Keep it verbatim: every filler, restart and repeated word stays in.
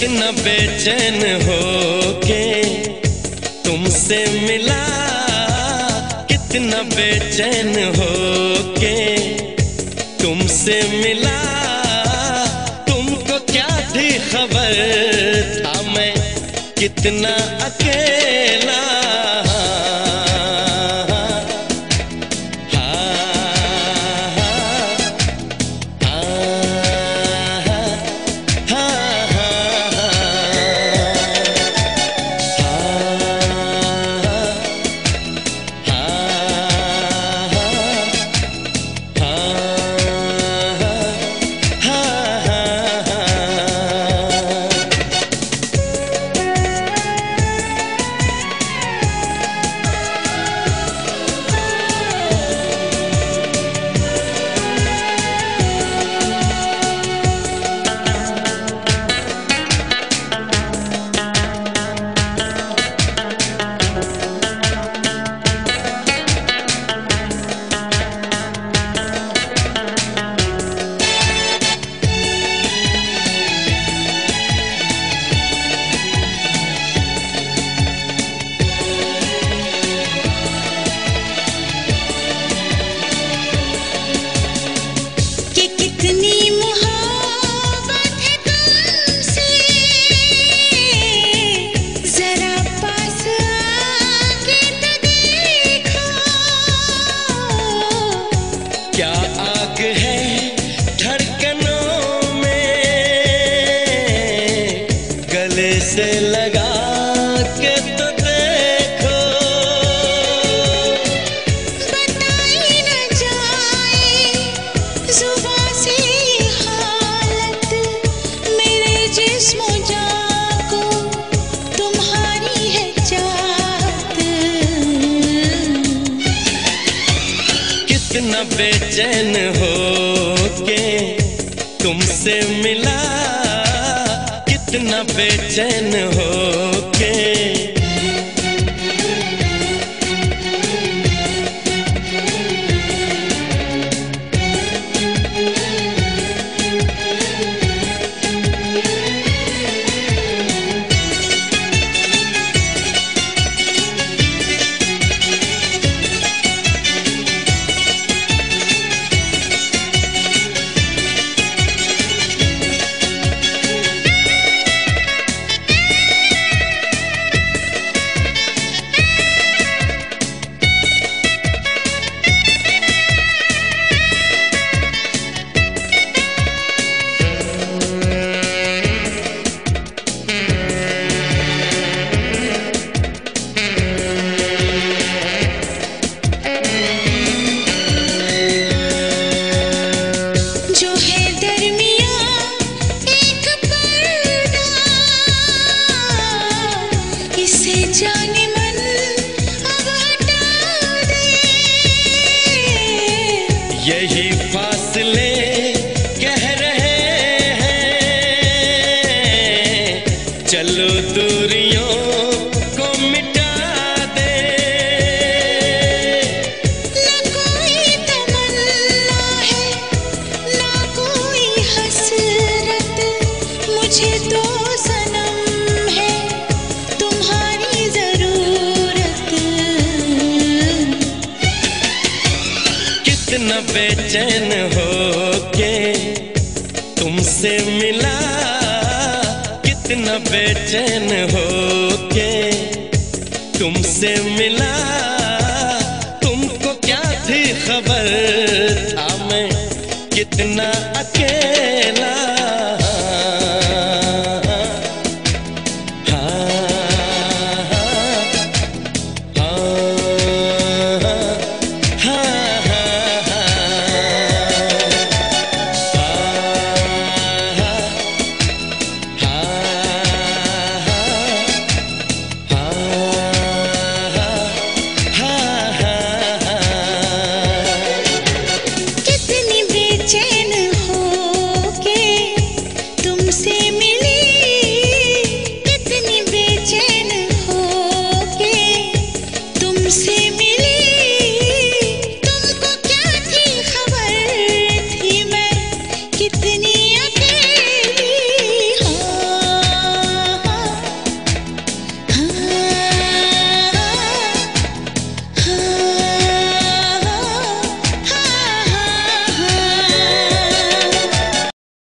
कितना बेचैन हो के तुमसे मिला, कितना बेचैन हो के तुमसे मिला। तुमको क्या थी खबर था मैं कितना अकेला। क्या आग है धड़कनों में, गले से लगा के तो देखो। बताई न जाए जुबां से हालत मेरे जिस्म जान को तुम्हारी है चाहत। कितना बेचैन हो के तुमसे मिला, कितना बेचैन हो के। जाने मन अब हटा दे, यही फासले कह रहे हैं, चलो दूरियों को मिटा दे। ना कोई तमन्ना है ना कोई हसरत, मुझे तो सनम है तुम्हारी जरूरत। कितना बेचैन हो के तुमसे मिला, कितना बेचैन हो के तुमसे मिला। तुमको क्या थी खबर था मैं कितना अकेला।